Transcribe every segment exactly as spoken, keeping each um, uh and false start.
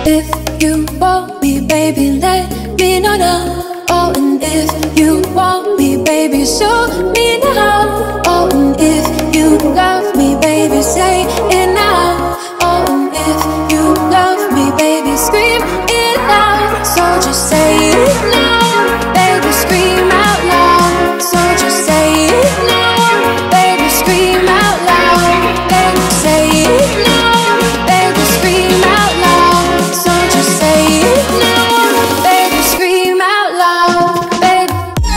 If you want me, baby, let me know now. Oh, and if you want me, baby, show me now. Oh, and if you love me, baby, say it now. Oh, and if you love me, baby, scream it out. So just say it now, baby, scream out loud. So just say it now, baby, scream out loud. Baby, say it now, baby, scream out loud. So just say it now, baby, scream out loud, baby.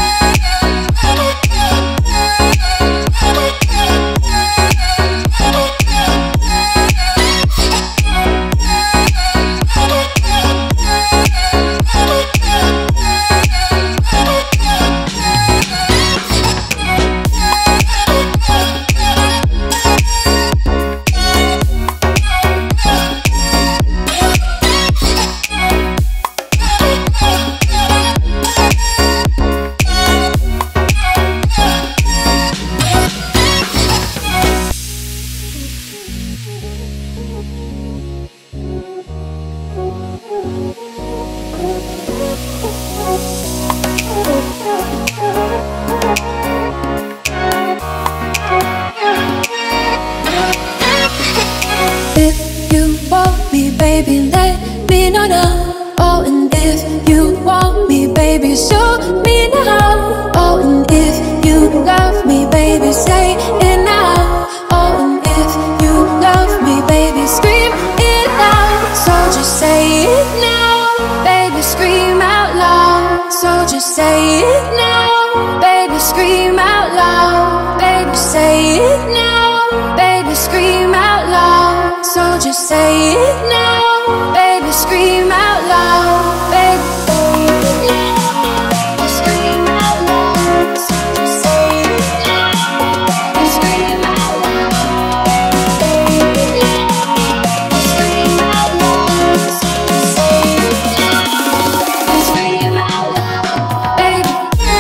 If you want me, baby, let me know now. Oh, and if you want me, baby, show me now. Oh, and if you love me, baby, say it now. Oh, and if you love me, baby, scream it out. So just say it now, baby, scream out loud. So just say it now, baby, scream out loud. Baby, say it now, baby, scream out loud. So just say it now, baby, scream out loud. Baby, baby, scream out loud. So just say it now, baby, scream out loud. Baby, scream out loud. So just say it now, baby, scream out loud. Baby.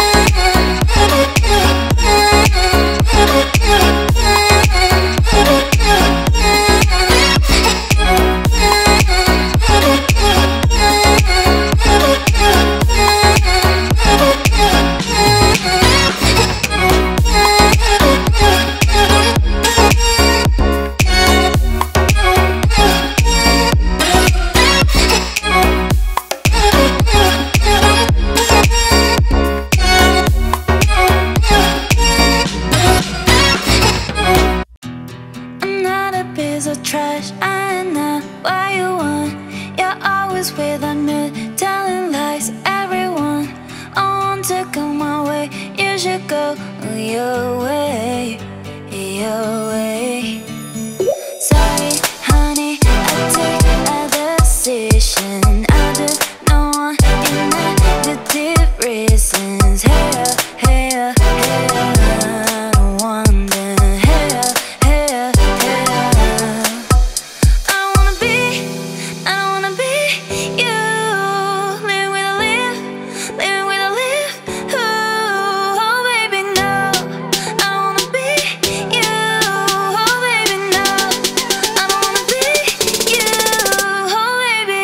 I'm not a piece of trash, I know what you want. You're always without me, telling lies, everyone. I want to go my way, you should go your way, your way. Sorry, honey, I take a decision. I do not want negative reasons. Hey, hey, hey, I don't want them. Hey, hey, hey. I don't wanna be, I don't wanna be you. Living with a live, living with a live. Ooh, oh baby, no. I don't wanna be you. Oh baby, no. I don't wanna be you. Oh baby.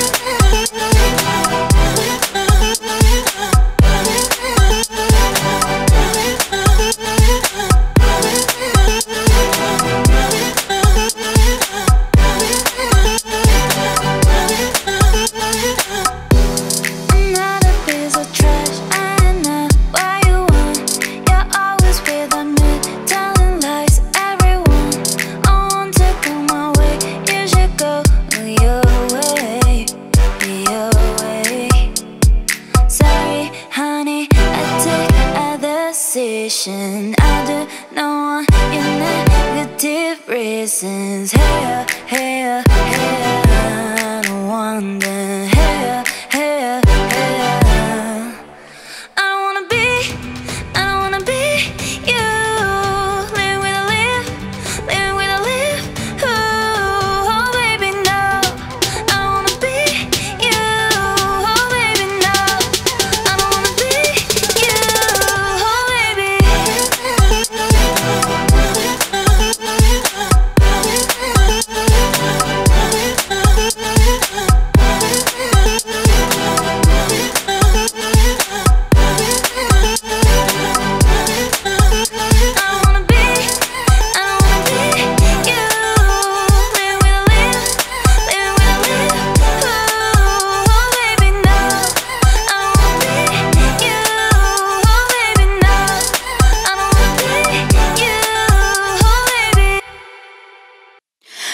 I'm not a piece of trash, I know what you want. You're always without me, telling lies, everyone. I want to go my way, you should go your way, your way. Sorry, honey, I take a decision. I do not want your negative reasons. Hey, hey, hey, I don't want them. Hey, hey, hey. I don't wanna be, I don't wanna be you. Living with a live, living with a live. Ooh, oh baby, no. I don't wanna be you. Oh baby, no. I don't wanna be you. Oh baby.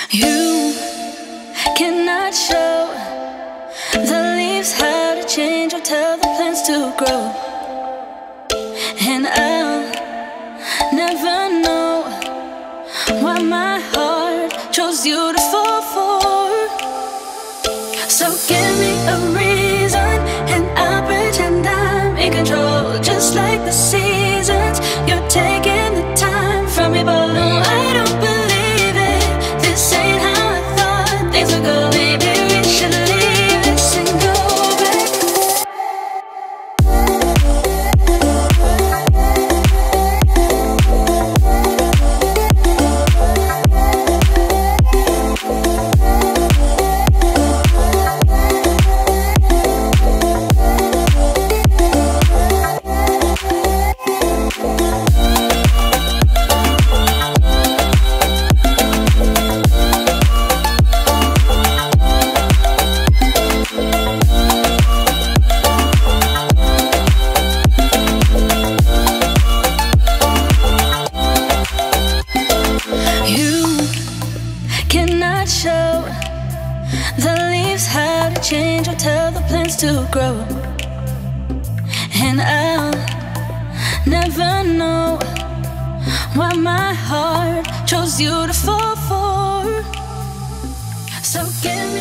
You cannot show the leaves how to change or tell the plants to grow. And I'll never know why my heart chose you to fall for. So give me a reason and I'll pretend I'm in control. Just like the seasons, you're taking the time from me, but no, I don't believe it. This ain't how I thought things would go. Maybe we should leave this and go back. Cannot show the leaves how to change or tell the plants to grow. And I'll never know why my heart chose you to fall for. So give me